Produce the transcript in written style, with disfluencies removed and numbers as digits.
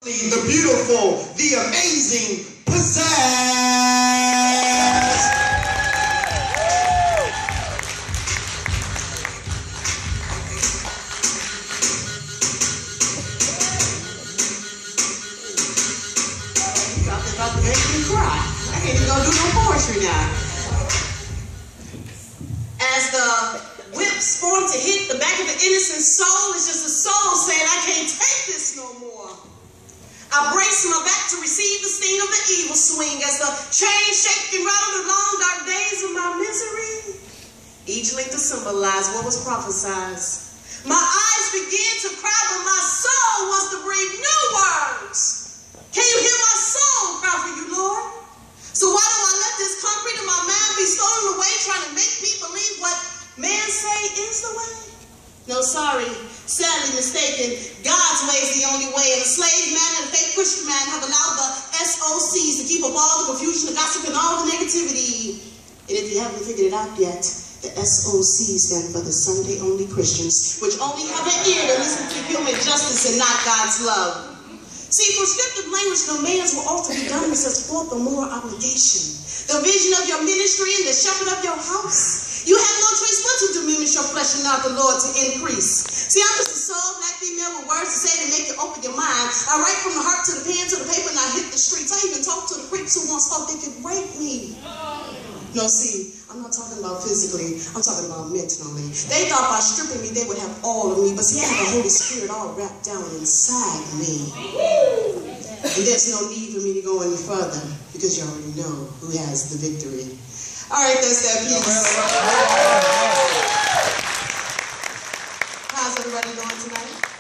the beautiful, the amazing Pizzazz. About to make me cry. I can't even go do no poetry now. As the whips form to hit the back of the innocent soul, it's just a soul saying, I can't take this no more. I brace my back to receive the sting of the evil swing as the chain shake and rattle the long dark days of my misery. Each link to symbolize what was prophesied. My eyes begin to cry, but my soul wants to breathe new words. Can you hear my soul cry for you, Lord? So why do I let this concrete in my mind be stolen away, trying to make me believe what men say is the way? No, sorry, sadly mistaken. God's way is the only way. And a slave man and a fake Christian man have allowed the SOCs to keep up all the confusion, the gossip, and all the negativity. And if you haven't figured it out yet, the SOC stand for the Sunday Only Christians, which only have an ear to listen to human justice and not God's love. See, prescriptive language demands what ought to be done and sets forth a moral obligation. The vision of your ministry and the shepherd of your house. You have no choice but to diminish your flesh and not the Lord to increase. See, I'm just a soul, black female with words to say to make you open your mind. I write from the heart to the pen to the paper and I hit the streets. I even talk to the creeps who once thought they could rape me. No, see, I'm not talking about physically, I'm talking about mentally. They thought by stripping me, they would have all of me, but see, I have the Holy Spirit all wrapped down inside me. And there's no need for me to go any further, because you already know who has the victory. All right, that's that piece. How's everybody doing tonight?